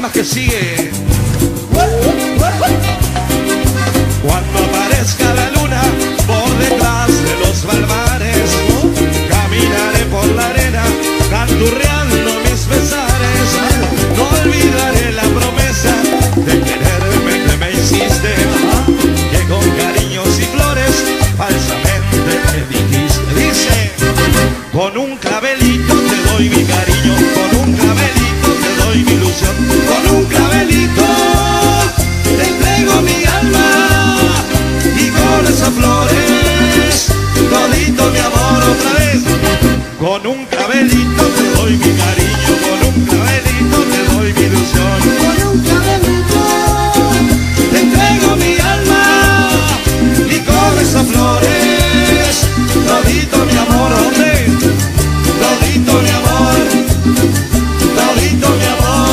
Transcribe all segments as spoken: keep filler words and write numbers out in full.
palmas que sigue. Cuando aparezca la luna por detrás de los balmares, caminaré por la arena canturreando mis pesares. No olvidaré la promesa de quererme que me hiciste, que con cariños y flores falsamente me dijiste. Dice: con un clavelito te doy mi cariño, con un clavelito te doy mi ilusión, con un clavelito te entrego mi alma y con esas flores todito mi amor otra vez. Con un clavelito te doy mi cariño, con un clavelito te doy mi ilusión, con un clavelito te entrego mi alma y con esas flores todito mi amor otra vez. Todito mi amor, todito mi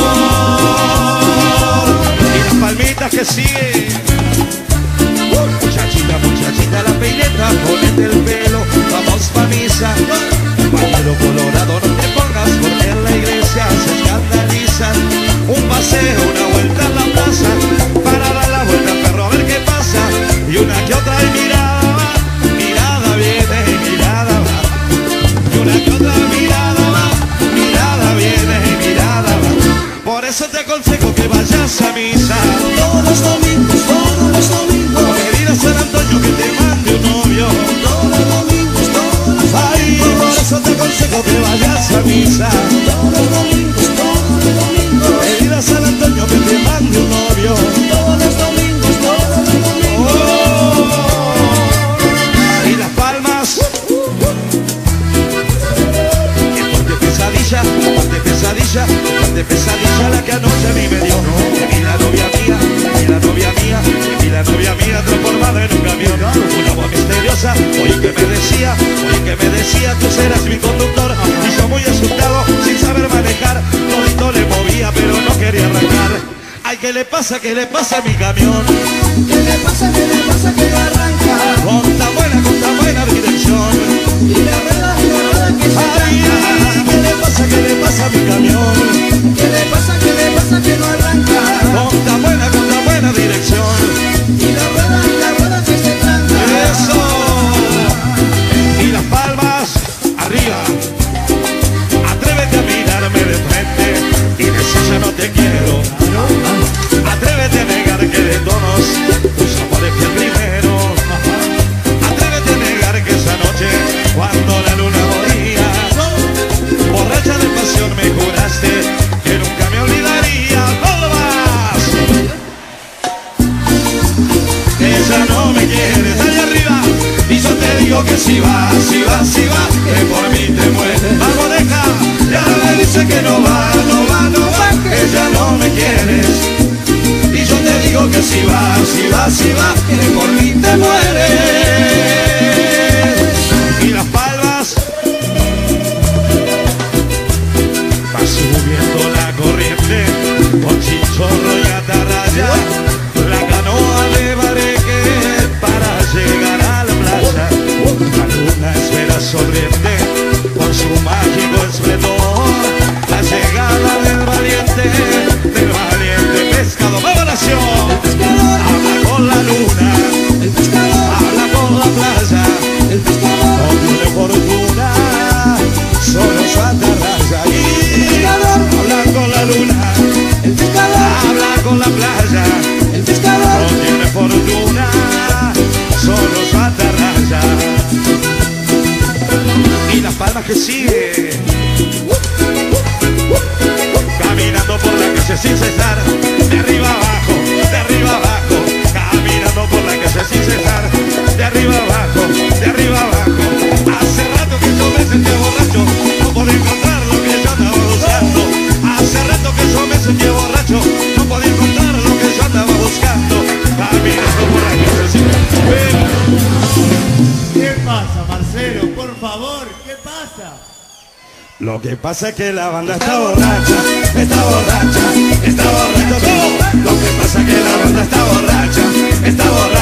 amor. Y las palmitas que siguen. uh, Muchachita, muchachita, la peineta, ponete el pelo, vamos pa' misa. Pañuelo colorado no te pongas porque en la iglesia se escandalizan. Un paseo, una vuelta en la plaza, para dar la vuelta al perro a ver qué pasa. Y una que otra y mirada va, mirada viene y mirada va. Y una que otra mirada va, mirada viene y mirada va. Por eso te aconsejo que vayas a misa Todos los domingos, todos los domingos. pedir a San Antonio que te mande un novio. Todos los domingos, todos los Ay, domingos. por eso te aconsejo que vayas a misa Todos los domingos, todos los domingos. pedir a San Antonio que te mande un novio. Todos los domingos, todos los domingos. Oh, y las palmas. Qué fuerte pesadilla, qué fuerte pesadilla, qué fuerte pesadilla la que anoche a mí me dio. Que vi la novia mía, que vi la novia mía, que vi la novia mía transformada en un camión. Una voz misteriosa, oí que me decía, oí que me decía, tú serás mi conductor. Y yo muy asustado, sin saber manejar, todito le movía pero no quería arrancar. Ay, ¿qué le pasa, qué le pasa a mi camión? ¿Qué le pasa, qué le pasa que no arranca? Con tan buena, con tan buena dirección. Y la rueda, y la rueda que se Ay, ay, ¿qué le pasa, qué le pasa a mi camión? ¿Qué le pasa, qué le pasa que no arranca? Con tan buena, con tan buena dirección. Y la rueda, y la rueda que se tranca. Eso. Y las palmas arriba. Atrévete a mirarme de frente y decir yo no te quiero. Atrévete a negar que de todos tus amores fui el primero. Atrévete a negar que esa noche, cuando la luna moría, borracha de pasión me juraste que nunca me olvidaría. ¡No más! Ella no me quiere, allá arriba. Y yo te digo que si va, si va, si va, que por mí te mueres. Vamos, deja. Y ahora me dice que no va, no va, no va, que ella no me quieres. Y yo te digo que si va, si va, si va, que por mí te mueres. Y las palmas va subiendo la corriente con chinchorro y atarraya, la canoa de bareque para llegar a la playa. La luna espera sonriente con su mágico esplendor la llegada del valiente, del valiente pescador. ¡Vamos, nación! Habla con la luna, El pescador, habla con la playa, el pescador, no tiene fortuna, solo su atarraya. Y habla con la luna, el pescador, habla con la playa, el pescador. no tiene fortuna, solo su atarraya. Y las palmas que sigue, caminando por la calle sin cesar, de arriba abajo, de arriba abajo, caminando por la calle sin cesar, de arriba abajo, de arriba abajo. Hace rato que yo me sentía borracho, no podía encontrar lo que yo andaba buscando. Hace rato que yo me sentía borracho, no podía encontrar lo que yo andaba buscando. Caminando por la calle sin cesar. ¿Qué pasa, Marcelo? Por favor, ¿qué pasa? Lo que pasa es que la banda está borracha, está borracha, está borracha. Lo que pasa es que la banda está borracha, está borracha.